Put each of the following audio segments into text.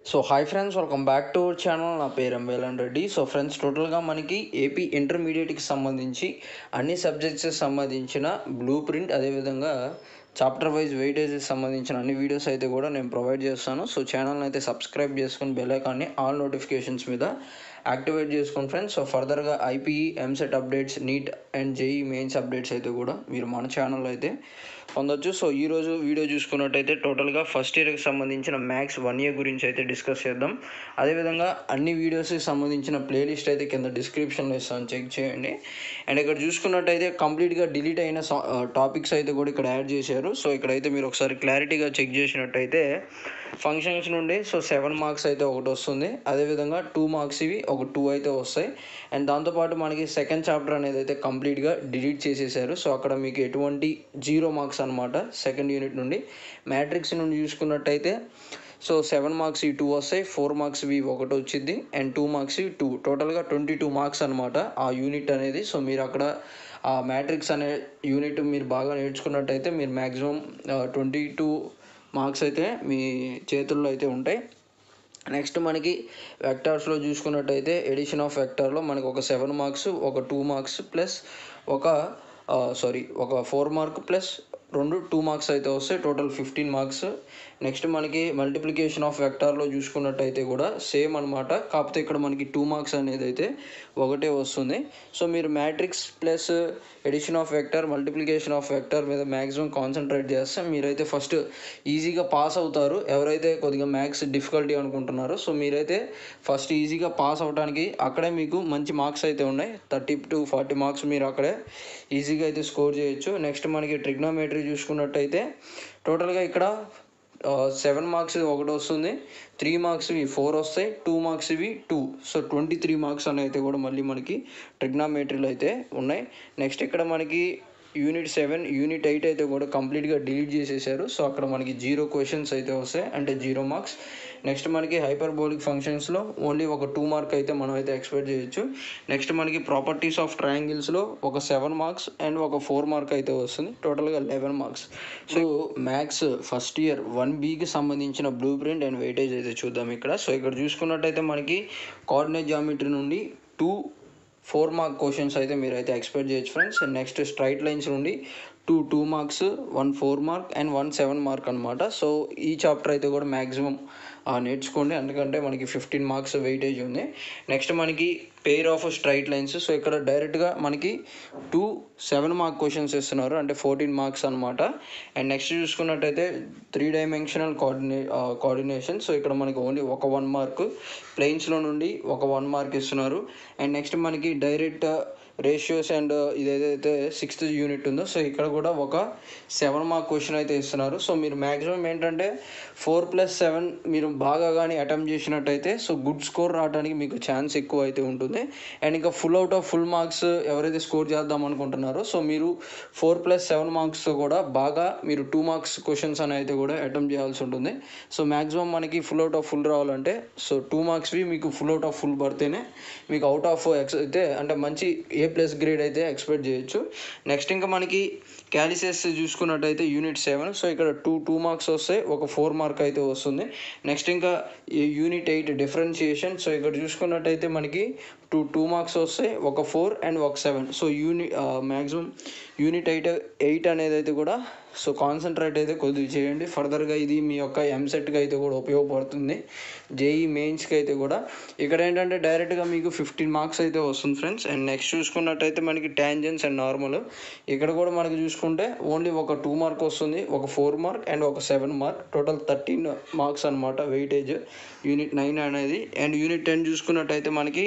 So hi friends, welcome back to our channel. నా పేరు Mvlnreddy. So friends, టోటల్గా మనకి ఏపీ ఇంటర్మీడియట్కి సంబంధించి అన్ని సబ్జెక్ట్స్ సంబంధించిన బ్లూ ప్రింట్, అదేవిధంగా చాప్టర్ వైజ్ వెయిటేజెస్ సంబంధించిన అన్ని వీడియోస్ అయితే కూడా నేను ప్రొవైడ్ చేస్తాను. సో ఛానల్ని అయితే సబ్స్క్రైబ్ చేసుకుని బెల్ ఐకాన్ని ఆల్ నోటిఫికేషన్స్ మీద యాక్టివేట్ చేసుకోండి ఫ్రెండ్స్. సో ఫర్దర్గా IPE, EAMCET updates, NEET and JEE mains updates అయితే కూడా మీరు మన ఛానల్లో అయితే పొందొచ్చు. సో ఈరోజు వీడియో చూసుకున్నట్టయితే టోటల్గా ఫస్ట్ ఇయర్కి సంబంధించిన మ్యాథ్స్ 1 year గురించి అయితే డిస్కస్ చేద్దాం. అదేవిధంగా అన్ని వీడియోస్కి సంబంధించిన ప్లేలిస్ట్ అయితే కింద డిస్క్రిప్షన్లో ఇస్తాను, చెక్ చేయండి. అండ్ ఇక్కడ చూసుకున్నట్టయితే కంప్లీట్గా డిలీట్ అయిన టాపిక్స్ అయితే కూడా ఇక్కడ యాడ్ చేశారు. సో ఇక్కడైతే మీరు ఒకసారి క్లారిటీగా చెక్ చేసినట్టయితే ఫంక్షన్స్ నుండి 7 marks అయితే ఒకటి వస్తుంది. అదేవిధంగా 2 marks ఇవి ఒక 2 అయితే వస్తాయి. అండ్ దాంతోపాటు మనకి సెకండ్ చాప్టర్ అనేది అయితే కంప్లీట్గా డిలీట్ చేసేసారు. సో అక్కడ మీకు ఎటువంటి 0 marks అనమాట. సెకండ్ యూనిట్ నుండి మ్యాట్రిక్స్ నుండి చూసుకున్నట్టయితే 7 marks ఇవి 2 వస్తాయి, 4 marks ఇవి ఒకటి వచ్చింది, అండ్ 2 marks ఇవి 2, టోటల్గా 22 marks అనమాట ఆ యూనిట్ అనేది. సో మీరు అక్కడ ఆ మ్యాట్రిక్స్ అనే యూనిట్ మీరు బాగా నేర్చుకున్నట్టయితే మీరు మ్యాక్సిమం 22 marks అయితే మీ చేతుల్లో అయితే ఉంటాయి. నెక్స్ట్ మనకి వెక్టార్స్లో చూసుకున్నట్టయితే ఎడిషన్ ఆఫ్ వెక్టార్లో మనకు ఒక 7 marks, ఒక 2 marks ప్లస్ ఒక 4 mark ప్లస్ 2 marks అయితే వస్తాయి, టోటల్ 15 marks. నెక్స్ట్ మనకి మల్టిప్లికేషన్ ఆఫ్ వెక్టార్లో చూసుకున్నట్టయితే కూడా సేమ్ అనమాట, కాకపోతే ఇక్కడ మనకి 2 marks అనేది అయితే ఒకటే వస్తుంది. సో మీరు matrix plus addition of vector, multiplication of vector మీద మ్యాక్సిమం కాన్సన్ట్రేట్ చేస్తే మీరైతే ఫస్ట్ ఈజీగా పాస్ అవుతారు. ఎవరైతే కొద్దిగా మ్యాథ్స్ డిఫికల్టీ అనుకుంటున్నారో సో మీరైతే ఫస్ట్ ఈజీగా పాస్ అవడానికి అక్కడే మీకు మంచి మార్క్స్ అయితే ఉన్నాయి. 30 to 40 marks మీరు అక్కడే ఈజీగా అయితే స్కోర్ చేయొచ్చు. నెక్స్ట్ మనకి ట్రిగ్నోమెట్రీ చూసుకున్నట్టయితే టోటల్గా ఇక్కడ 7 marks ఒకటి వస్తుంది, 3 marks ఇవి 4 వస్తాయి, 2 marks ఇవి 2, సో 23 marks అని అయితే కూడా మళ్ళీ మనకి ట్రిగ్నోమెట్రీలో అయితే ఉన్నాయి. నెక్స్ట్ ఇక్కడ మనకి యూనిట్ 7, యూనిట్ 8 అయితే కూడా కంప్లీట్గా డిలీట్ చేసేసారు. సో అక్కడ మనకి 0 questions అయితే వస్తాయి, అంటే 0 marks. నెక్స్ట్ మనకి హైపర్బోలిక్ ఫంక్షన్స్లో ఓన్లీ ఒక 2 mark అయితే మనం అయితే ఎక్స్పెక్ట్ చేయొచ్చు. నెక్స్ట్ మనకి ప్రాపర్టీస్ ఆఫ్ ట్రయాంగిల్స్లో ఒక 7 marks అండ్ ఒక 4 mark అయితే వస్తుంది, టోటల్గా 11 marks. So maths first year 1Bకి సంబంధించిన బ్లూ ప్రింట్ అండ్ వెయిటేజ్ అయితే చూద్దాం ఇక్కడ. సో ఇక్కడ చూసుకున్నట్టయితే మనకి కోఆర్డినేట్ జామెట్రీ నుండి 4 mark క్వశ్చన్స్ అయితే మీరు అయితే ఎక్స్పెక్ట్ చేయొచ్చు friends. And next straight lines నుండి 2 marks, 1 4 mark అండ్ 1 7 mark అనమాట. సో ఈ చాప్టర్ అయితే కూడా మ్యాక్సిమం నేర్చుకోండి, ఎందుకంటే మనకి 15 marks వెయిటేజ్ ఉంది. నెక్స్ట్ మనకి pair of straight lines. So ఇక్కడ డైరెక్ట్గా మనకి 2 7 mark క్వశ్చన్స్ ఇస్తున్నారు, అంటే 14 marks అనమాట. అండ్ నెక్స్ట్ చూసుకున్నట్టయితే 3 dimensional కోఆర్డినేషన్. సో ఇక్కడ మనకి ఓన్లీ ఒక 1 mark, ప్లేన్స్లో నుండి ఒక 1 mark ఇస్తున్నారు. అండ్ నెక్స్ట్ మనకి డైరెక్ట్ రేషియోస్ అండ్ ఇదేదైతే 6th యూనిట్ ఉందో సో ఇక్కడ కూడా ఒక 7 mark క్వశ్చన్ అయితే ఇస్తున్నారు. సో మీరు మ్యాక్సిమం ఏంటంటే 4+7 మీరు బాగా కానీ అటెంప్ట్ చేసినట్టయితే సో గుడ్ స్కోర్ రావడానికి మీకు ఛాన్స్ ఎక్కువ అయితే ఉంటుంది. అండ్ ఇంకా full out of full marks ఎవరైతే స్కోర్ చేద్దాం అనుకుంటున్నారో సో మీరు 4+7 marks కూడా బాగా మీరు 2 marks క్వశ్చన్స్ అని అయితే కూడా అటెంప్ట్ చేయాల్సి ఉంటుంది. సో మ్యాక్సిమం మనకి ఫుల్ అవుట్ ఆఫ్ ఫుల్ రావాలంటే సో 2 marksవి మీకు ఫుల్ అవుట్ ఆఫ్ ఫుల్ పడితేనే మీకు అవుట్ ఆఫ్ అయితే అంటే మంచి A+ గ్రేడ్ అయితే ఎక్స్పెక్ట్ చేయొచ్చు. నెక్స్ట్ ఇంకా మనకి క్యాలిసియస్ చూసుకున్నట్టయితే యూనిట్ 7. సో ఇక్కడ 2 marks వస్తాయి, ఒక 4 mark అయితే వస్తుంది. నెక్స్ట్ ఇంకా యూనిట్ 8 డిఫరెన్షియేషన్. సో ఇక్కడ చూసుకున్నట్టయితే మనకి 2 marks వస్తాయి, ఒక 4 అండ్ ఒక 7. సో మ్యాక్సిమం యూనిట్ 8 అనేది అయితే కూడా సో కాన్సన్ట్రేట్ అయితే కొద్దిగా చేయండి. ఫర్దర్గా ఇది మీ యొక్క ఎంసెట్కి అయితే కూడా ఉపయోగపడుతుంది, జేఈ మెయిన్స్కి అయితే కూడా. ఇక్కడ ఏంటంటే డైరెక్ట్గా మీకు 15 marks అయితే వస్తుంది ఫ్రెండ్స్. అండ్ నెక్స్ట్ చూసుకున్నట్టయితే మనకి ట్యాంజెన్స్ అండ్ నార్మల్. ఇక్కడ కూడా మనకి చూసుకుంటే ఓన్లీ ఒక 2 mark వస్తుంది, ఒక 4 mark అండ్ ఒక 7 mark, టోటల్ 13 marks అనమాట వెయిటేజ్ యూనిట్ 9 అనేది. అండ్ యూనిట్ 10 చూసుకున్నట్టయితే మనకి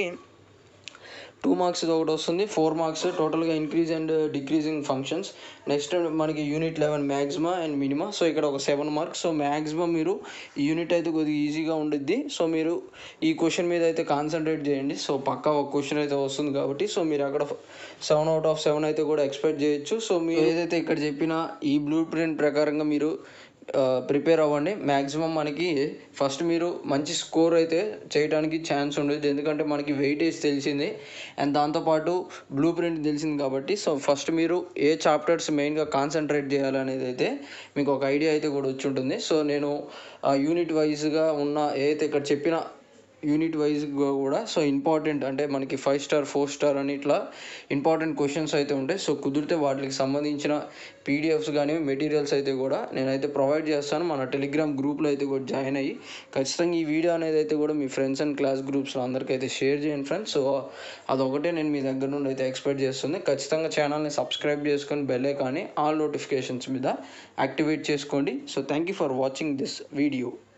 2 marks ఒకటి వస్తుంది, 4 marks, టోటల్గా increase and decreasing functions. Next మనకి unit 11 maxima and minima. So ఇక్కడ ఒక 7 marks. సో మ్యాక్సిమం మీరు ఈ యూనిట్ అయితే కొద్దిగా ఈజీగా ఉండిద్ది. సో మీరు ఈ క్వశ్చన్ మీద అయితే కాన్సన్ట్రేట్ చేయండి. సో పక్కా ఒక క్వశ్చన్ అయితే వస్తుంది కాబట్టి సో మీరు అక్కడ 7 out of 7 అయితే కూడా ఎక్స్పెక్ట్ చేయొచ్చు. సో మీరు ఏదైతే ఇక్కడ చెప్పిన ఈ బ్లూ ప్రింట్ ప్రకారంగా మీరు ప్రిపేర్ అవ్వండి. మ్యాక్సిమం మనకి ఫస్ట్ మీరు మంచి స్కోర్ అయితే చేయడానికి ఛాన్స్ ఉండదు, ఎందుకంటే మనకి వెయిటేజ్ తెలిసింది అండ్ దాంతోపాటు బ్లూ ప్రింట్ తెలిసింది కాబట్టి. సో ఫస్ట్ మీరు ఏ చాప్టర్స్ మెయిన్గా కాన్సన్ట్రేట్ చేయాలనేది అయితే మీకు ఒక ఐడియా అయితే కూడా వచ్చి ఉంటుంది. సో నేను యూనిట్ వైజ్గా ఉన్న ఏదైతే ఇక్కడ చెప్పిన యూనిట్ వైజ్గా కూడా సో ఇంపార్టెంట్ అంటే మనకి 5 స్టార్ 4 స్టార్ అని ఇట్లా ఇంపార్టెంట్ క్వశ్చన్స్ అయితే ఉంటాయి. సో కుదిరితే వాటికి సంబంధించిన పీడిఎఫ్స్ కానీ మెటీరియల్స్ అయితే కూడా నేనైతే ప్రొవైడ్ చేస్తాను. మన టెలిగ్రామ్ గ్రూప్లో అయితే కూడా జాయిన్ అయ్యి ఖచ్చితంగా ఈ వీడియో అనేది అయితే కూడా మీ ఫ్రెండ్స్ అండ్ క్లాస్ గ్రూప్స్లో అందరికైతే షేర్ చేయండి ఫ్రెండ్స్. సో అదొకటే నేను మీ దగ్గర నుండి అయితే ఎక్స్పెక్ట్ చేస్తుంది. ఖచ్చితంగా ఛానల్ని సబ్స్క్రైబ్ చేసుకొని బెల్ ఐకాన్ని ఆల్ నోటిఫికేషన్స్ మీద యాక్టివేట్ చేసుకోండి. So thank you for watching this video.